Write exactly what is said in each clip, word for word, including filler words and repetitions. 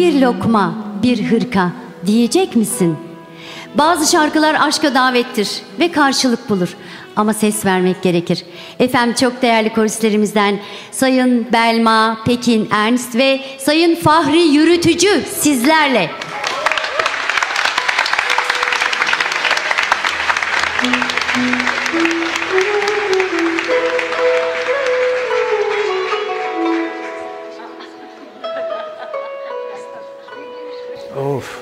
bir lokma, bir hırka diyecek misin? Bazı şarkılar aşka davettir ve karşılık bulur. Ama ses vermek gerekir. Efendim, çok değerli koristlerimizden Sayın Belma, Pekin Ernst ve Sayın Fahri Yürütücü sizlerle. Of.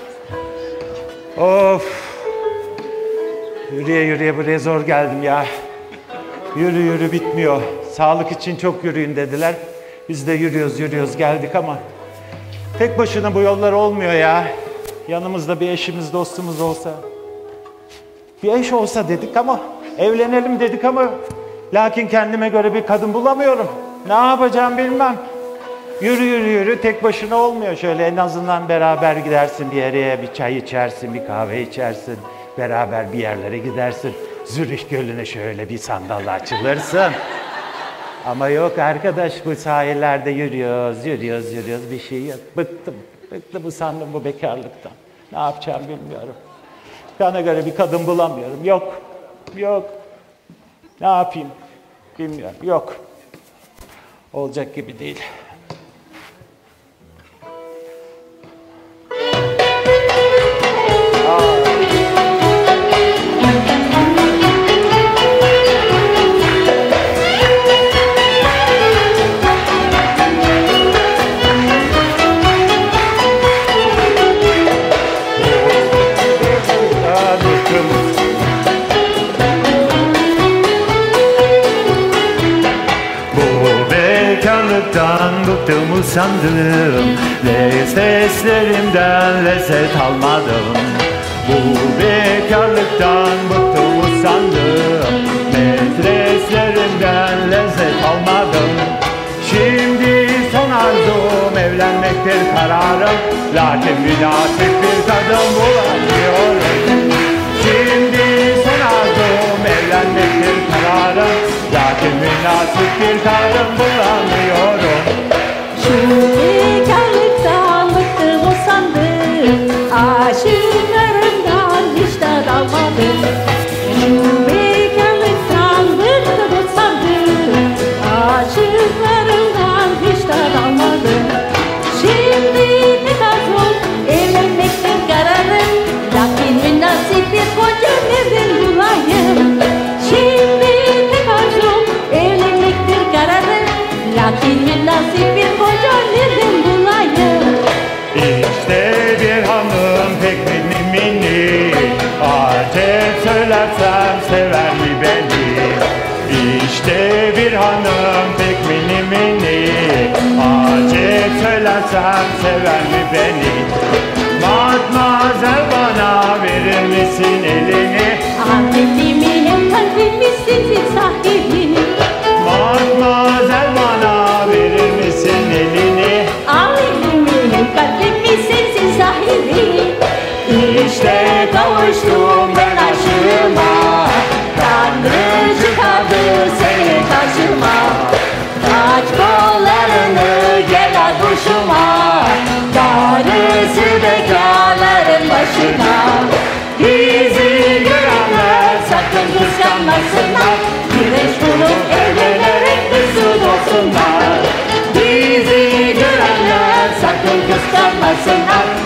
Of. Yürüye yürüye buraya zor geldim ya. Yürü yürü bitmiyor. Sağlık için çok yürüyün dediler. Biz de yürüyoruz yürüyoruz geldik ama tek başına bu yollar olmuyor ya. Yanımızda bir eşimiz, dostumuz olsa. Bir eş olsa dedik ama evlenelim dedik ama lakin kendime göre bir kadın bulamıyorum. Ne yapacağım bilmem. Yürü yürü yürü tek başına olmuyor. Şöyle en azından beraber gidersin bir yere, bir çay içersin, bir kahve içersin. Beraber bir yerlere gidersin. Zürih Gölü'ne şöyle bir sandalla açılırsın. Ama yok arkadaş, bu sahillerde yürüyoruz, yürüyoruz, yürüyoruz. Bir şey yok. Bıktım, bıktım usandım bu bekarlıktan. Ne yapacağım bilmiyorum. Bana göre bir kadın bulamıyorum. Yok, yok. Ne yapayım bilmiyorum. Yok. Olacak gibi değil. Bıktım usandım, seslerimden lezzet almadım. Bu bekarlıktan bıktım usandım, metreslerimden lezzet almadım. Şimdi son arzum evlenmektir kararım, lakin münasip bir kadın bulamıyorum. Şimdi son arzum evlenmektir kararım, lakin münasip bir kadın bulamıyorum. Şu bekarlıktan bıktım usandım, aşıklarımdan hiç tad almadım. Şu bekarlıktan bıktım usandım, aşıklarımdan hiç tad almadım. Şimdi tek arzum evlenmekten kararım, lakin münasip bir koca nereden bulayım? Şimdi tek arzum evlenmektir kararım, lakin münasip bir koca nereden bulayım? İşte bir hanım pek mini mini, acep söylersem sever mi beni? İşte bir hanım pek mini mini, acep söylersem sever mi beni? Matmazel bana verir misin elini? Ahmet'imin hem kalbimizsin sahibini. Matmazel bana verir misin elini? Ahmet'imin hem kalbimizsin sahibini. İşte kavuştum ben aşığıma, Tanrı çıkardı seni karşıma. Aç kollarını gel aguşuma, darısı bekarların başına. Bizi görenler sakın kıskanmasınlar, güneş bulup evlenerek mesut olsunlar. Bizi görenler sakın kıskanmasınlar,